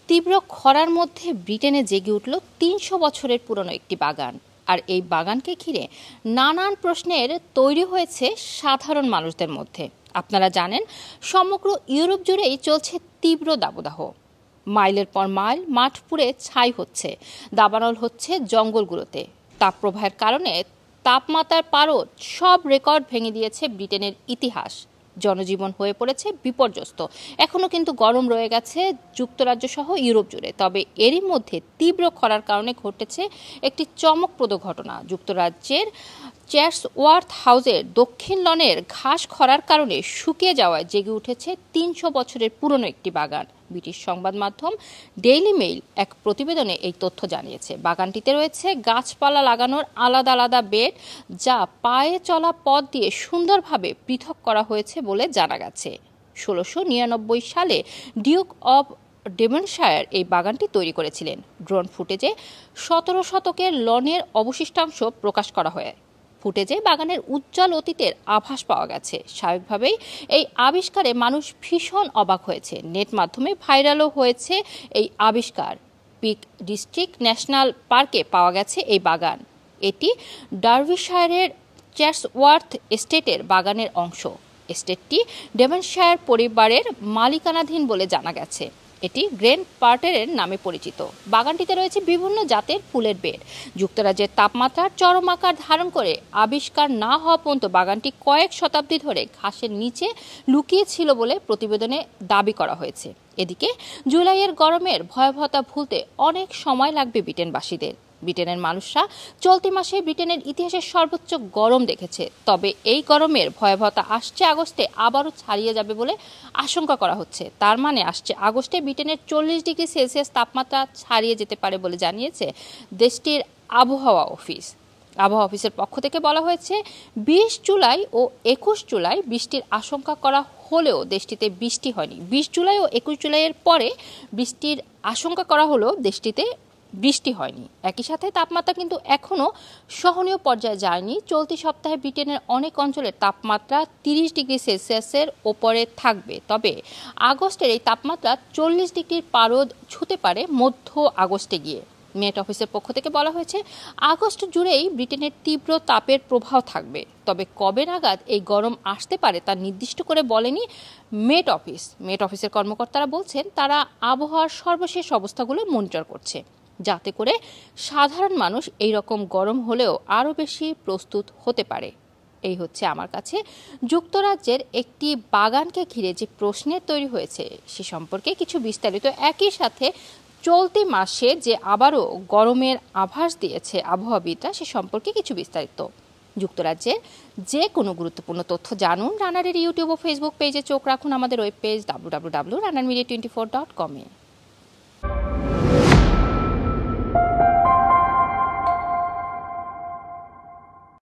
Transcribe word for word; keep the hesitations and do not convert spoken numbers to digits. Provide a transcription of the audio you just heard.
তীব্র খরার মধ্যে ব্রিটেনে জেগে উঠল তিনশো বছরের পুরনো একটি বাগান। আর এই বাগানকে ঘিরে নানান প্রশ্নের তৈরি হয়েছে সাধারণ মানুষদের মধ্যে। আপনারা জানেন, সমগ্র ইউরোপ জুড়েই চলছে তীব্র দাবদাহ। মাইলের পর মাইল মাঠ পুড়ে ছাই হচ্ছে, দাবানল হচ্ছে জঙ্গলগুলোতে। তাপপ্রবাহের কারণে তাপমাত্রার পারদ সব রেকর্ড ভেঙে দিয়েছে ব্রিটেনের ইতিহাস। জনজীবন হয়ে পড়েছে বিপর্যস্ত। এখনও কিন্তু গরম রয়ে গেছে যুক্তরাজ্য সহ ইউরোপ জুড়ে। তবে এরই মধ্যে তীব্র খরার কারণে ঘটেছে একটি চমকপ্রদ ঘটনা। যুক্তরাজ্যের চ্যাটসওয়ার্থ হাউসের দক্ষিণ লনের ঘাস খরার কারণে শুকিয়ে যাওয়ায় জেগে উঠেছে তিনশো বছরের পুরনো একটি বাগান। ব্রিটিশ সংবাদ মাধ্যম ডেইলি মেইল এক প্রতিবেদনে এই তথ্য জানিয়েছে। বাগানটিতে রয়েছে গাছপালা লাগানোর আলাদা আলাদা বেড, যা পায়ে চলা পথ দিয়ে সুন্দরভাবে পৃথক করা হয়েছে বলে জানা গেছে। ষোলোশো নিরানব্বই সালে ডিউক অব ডেভনশায়ার এই বাগানটি তৈরি করেছিলেন। ড্রোন ফুটেজে সতেরো শতকের লনের অবশিষ্টাংশ প্রকাশ করা হয়। ফুটেজে বাগানের উজ্জ্বল অতীতের আভাস পাওয়া গেছে। স্বাভাবিকভাবেই এই আবিষ্কারে মানুষ ভীষণ অবাক হয়েছে। নেট মাধ্যমে ভাইরালও হয়েছে এই আবিষ্কার। পিক ডিস্ট্রিক্ট ন্যাশনাল পার্কে পাওয়া গেছে এই বাগান। এটি ডার্বিশায়ারের চ্যাটসওয়ার্থ এস্টেটের বাগানের অংশ। এস্টেটটি ডেভনশায়ার পরিবারের মালিকানাধীন বলে জানা গেছে। এটি গ্র্যান্ড পার্টারের নামে পরিচিত। বাগানটিতে রয়েছে বিভিন্ন জাতের ফুলের বেড। যুক্তরাজ্যের তাপমাত্রার চরম আকার ধারণ করে আবিষ্কার না হওয়া পর্যন্ত বাগানটি কয়েক শতাব্দী ধরে ঘাসের নিচে লুকিয়ে ছিল বলে প্রতিবেদনে দাবি করা হয়েছে। এদিকে জুলাইয়ের গরমের ভয়াবহতা ভুলতে অনেক সময় লাগবে ব্রিটেনবাসীদের। ব্রিটেনের মানুষরা চলতি মাসে ব্রিটেনের ইতিহাসের সর্বোচ্চ গরম দেখেছে। তবে এই গরমের ভয়াবহতা আসছে আগস্টে আবারও ছাড়িয়ে যাবে বলে আশঙ্কা করা হচ্ছে। তার মানে আসছে আগস্টে ব্রিটেনের চল্লিশ ডিগ্রি সেলসিয়াস তাপমাত্রা ছাড়িয়ে যেতে পারে বলে জানিয়েছে দেশটির আবহাওয়া অফিস। আবহাওয়া অফিসের পক্ষ থেকে বলা হয়েছে, বিশ জুলাই ও একুশ জুলাই বৃষ্টির আশঙ্কা করা হলেও দেশটিতে বৃষ্টি হয়নি। বিশ জুলাই ও একুশ জুলাইয়ের পরে বৃষ্টির আশঙ্কা করা হলেও দেশটিতে বৃষ্টি হয়নি। একই সাথে তাপমাত্রা কিন্তু এখনও সহনীয় পর্যায়ে যায়নি। চলতি সপ্তাহে ব্রিটেনের অনেক অঞ্চলের তাপমাত্রা তিরিশ ডিগ্রি সেলসিয়াসের ওপরে থাকবে। তবে আগস্টের এই তাপমাত্রা চল্লিশ ডিগ্রির পারদ ছুঁতে পারে মধ্য আগস্টে গিয়ে। মেট অফিসের পক্ষ থেকে বলা হয়েছে, আগস্ট জুড়েই ব্রিটেনের তীব্র তাপের প্রভাব থাকবে। তবে কবে নাগাদ এই গরম আসতে পারে তা নির্দিষ্ট করে বলেনি মেট অফিস। মেট অফিসের কর্মকর্তারা বলছেন, তারা আবহাওয়ার সর্বশেষ অবস্থাগুলো মনিটর করছে, যাতে করে সাধারণ মানুষ এই রকম গরম হলেও আরও বেশি প্রস্তুত হতে পারে। এই হচ্ছে আমার কাছে যুক্তরাজ্যের একটি বাগানকে ঘিরে যে প্রশ্নের তৈরি হয়েছে সে সম্পর্কে কিছু বিস্তারিত। একই সাথে চলতি মাসে যে আবারও গরমের আভাস দিয়েছে আবহাওয়াবিদরা সে সম্পর্কে কিছু বিস্তারিত। যুক্তরাজ্যের যে কোনো গুরুত্বপূর্ণ তথ্য জানুন রানারের ইউটিউব ও ফেসবুক পেজে চোখ রাখুন। আমাদের web page W W W dot runner media twenty four dot com এ।